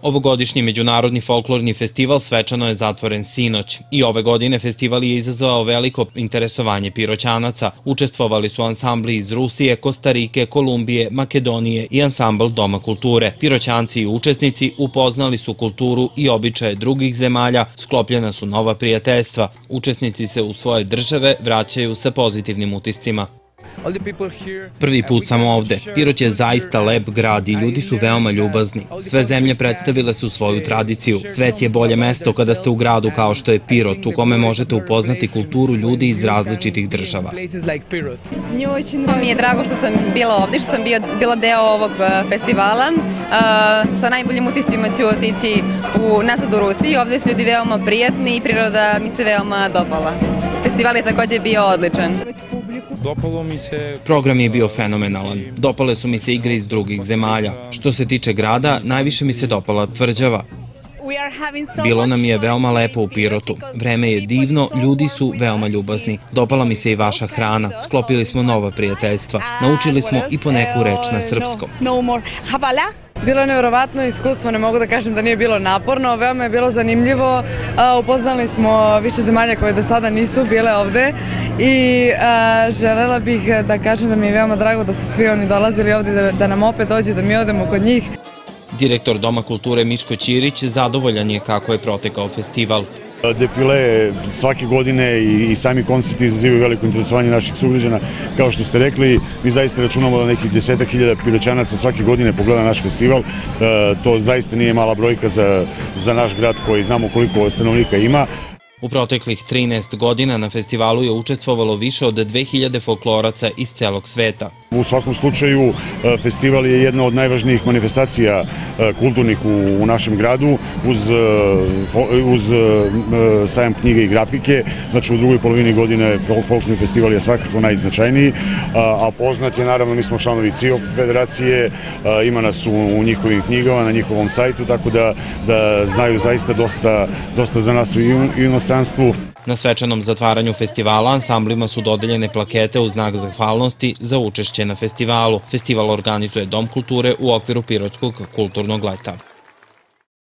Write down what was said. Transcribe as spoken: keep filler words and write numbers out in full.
Ovogodišnji međunarodni folklorni festival svečano je zatvoren sinoć i ove godine festival je izazvao veliko interesovanje Piroćanaca. Učestvovali su ansambli iz Rusije, Kostarike, Kolumbije, Makedonije i ansambl Doma kulture. Piroćanci i učesnici upoznali su kulturu i običaje drugih zemalja, sklopljena su nova prijateljstva. Učesnici se u svoje države vraćaju sa pozitivnim utiscima. Prvi put sam ovde. Pirot je zaista lep grad i ljudi su veoma ljubazni. Sve zemlje predstavile su svoju tradiciju. Svet je bolje mesto kada ste u gradu kao što je Pirot, u kome možete upoznati kulturu ljudi iz različitih država. Mi je drago što sam bila ovde, što sam bila deo ovog festivala. Sa najboljim utiscima ću otići nazad u Rusiji. Ovde su ljudi veoma prijatni i priroda mi se veoma dopala. Festival je takođe bio odličan. Program je bio fenomenalan. Dopale su mi se igre iz drugih zemalja. Što se tiče grada, najviše mi se dopala tvrđava. Bilo nam je veoma lepo u Pirotu. Vreme je divno, ljudi su veoma ljubazni. Dopala mi se i vaša hrana. Sklopili smo nova prijateljstva. Naučili smo i po neku reč na srpskom. Bilo je nevjerovatno iskustvo, ne mogu da kažem da nije bilo naporno, veoma je bilo zanimljivo. Upoznali smo više zemalja koje do sada nisu bile ovde i želela bih da kažem da mi je veoma drago da su svi oni dolazili ovde, da nam opet dođe, da mi odemo kod njih. Direktor Doma kulture Miško Ćirić zadovoljan je kako je protekao festival. Defile svake godine i sami koncerti izazivaju veliko interesovanje naših sugrađana. Kao što ste rekli, mi zaista računamo da nekih desetak hiljada Piroćanaca svake godine pogleda naš festival. To zaista nije mala brojka za naš grad koji znamo koliko stanovnika ima. U proteklih trinaest godina na festivalu je učestvovalo više od dve hiljade folkloraca iz celog sveta. U svakom slučaju, festival je jedna od najvažnijih manifestacija kulturnih u našem gradu, uz sajam knjige i grafike. Znači, u drugoj polovini godine folklorni festival je svakako najznačajniji, a poznat je, naravno, mi smo članovi C I O federacije, ima nas u njihovim knjigama, na njihovom sajtu, tako da znaju zaista dosta za nas u inostranstvu. Na svečanom zatvaranju festivala ansamblima su dodeljene plakete u znak zahvalnosti za učešće na festivalu. Festival organizuje Dom kulture u okviru Pirotskog kulturnog leta.